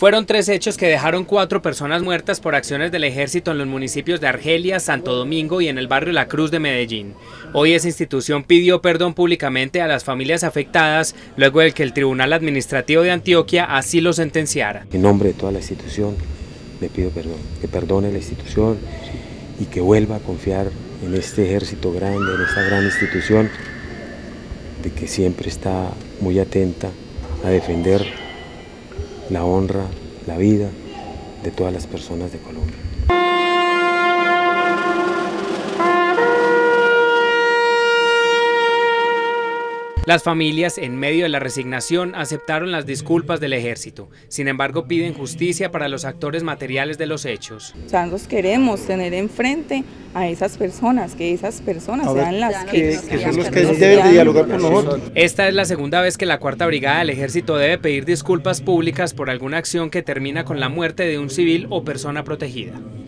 Fueron 3 hechos que dejaron 4 personas muertas por acciones del ejército en los municipios de Argelia, Santo Domingo y en el barrio La Cruz de Medellín. Hoy esa institución pidió perdón públicamente a las familias afectadas luego de que el Tribunal Administrativo de Antioquia así lo sentenciara. En nombre de toda la institución le pido perdón, que perdone la institución y que vuelva a confiar en este ejército grande, en esta gran institución, de que siempre está muy atenta a defender la honra, la vida de todas las personas de Colombia. Las familias, en medio de la resignación, aceptaron las disculpas del ejército. Sin embargo, piden justicia para los actores materiales de los hechos. O sea, nosotros queremos tener enfrente a esas personas, que esas personas sean las que son los que deben de dialogar con nosotros. Esta es la segunda vez que la Cuarta Brigada del Ejército debe pedir disculpas públicas por alguna acción que termina con la muerte de un civil o persona protegida.